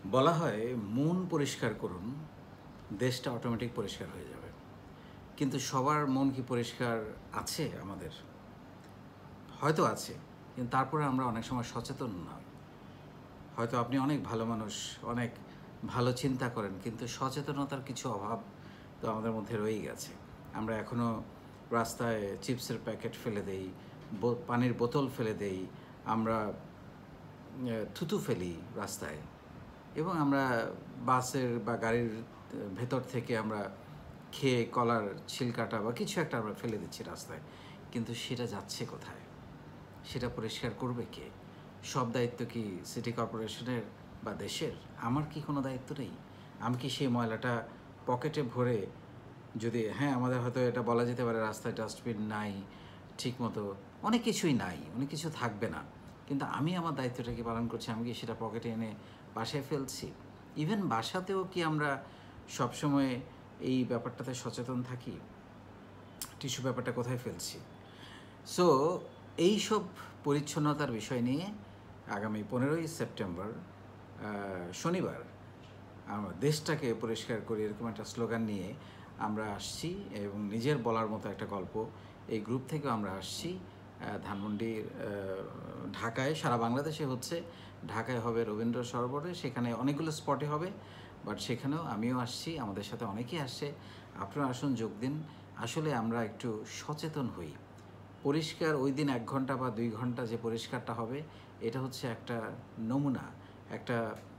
বলা হয় মন পরিষ্কার করুন, দেশটা অটোমেটিক পরিষ্কার হয়ে যাবে। কিন্তু সবার মন কি পরিষ্কার আছে আমাদের? হয়তো আছে, কিন্তু তারপরে আমরা অনেক সময় সচেতন নই। হয়তো আপনি অনেক ভালো মানুষ, অনেক ভালো চিন্তা করেন, কিন্তু সচেতনতার কিছু অভাব তো আমাদের মধ্যে রয়েই গেছে। আমরা এখনও রাস্তায় চিপসের প্যাকেট ফেলে দেই, পানির বোতল ফেলে দেই, আমরা থুতু ফেলি রাস্তায়, এবং আমরা বাসের বা গাড়ির ভেতর থেকে আমরা খেয়ে কলার ছিলকাটা বা কিছু একটা আমরা ফেলে দিচ্ছি রাস্তায়। কিন্তু সেটা যাচ্ছে কোথায়? সেটা পরিষ্কার করবে কে? সব দায়িত্ব কি সিটি কর্পোরেশনের বা দেশের? আমার কি কোনো দায়িত্ব নেই? আমি কি সেই ময়লাটা পকেটে ভরে, যদি আমাদের হয়তো এটা বলা যেতে পারে রাস্তায় ডাস্টবিন নাই, ঠিকমতো অনেক কিছুই নাই, অনেক কিছু থাকবে না, কিন্তু আমি আমার দায়িত্বটা কি পালন করছি? আমি কি সেটা পকেটে এনে বাসায় ফেলছি? ইভেন বাসাতেও কি আমরা সবসময় এই ব্যাপারটাতে সচেতন থাকি? টিস্যু ব্যাপারটা কোথায় ফেলছি? সো এইসব পরিচ্ছন্নতার বিষয় নিয়ে আগামী 15ই সেপ্টেম্বর শনিবার আমরা দেশটাকে পরিষ্কার করি এরকম একটা স্লোগান নিয়ে আমরা আসছি, এবং নিজের বলার মতো একটা গল্প এই গ্রুপ থেকেও আমরা আসছি। ধানমন্ডির ঢাকায়, সারা বাংলাদেশে হচ্ছে, ঢাকায় হবে রবীন্দ্র সরোবরে, সেখানে অনেকগুলো স্পটে হবে, বাট সেখানেও আমিও আসছি, আমাদের সাথে অনেকেই আসছে। আপনারা আসুন, যোগ দিন। আসলে আমরা একটু সচেতন হই। পরিষ্কার ওই দিন 1 ঘন্টা বা 2 ঘন্টা যে পরিষ্কারটা হবে, এটা হচ্ছে একটা নমুনা, একটা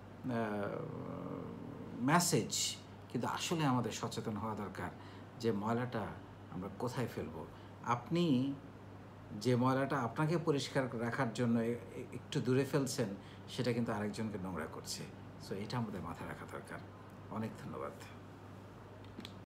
মেসেজ। কিন্তু আসলে আমাদের সচেতন হওয়া দরকার যে ময়লাটা আমরা কোথায় ফেলবো। আপনি যে ময়লাটা আপনাকে পরিষ্কার রাখার জন্য একটু দূরে ফেলছেন, সেটা কিন্তু আরেকজনকে নোংরা করছে। সো এটা আমাদের মাথায় রাখা দরকার। অনেক ধন্যবাদ।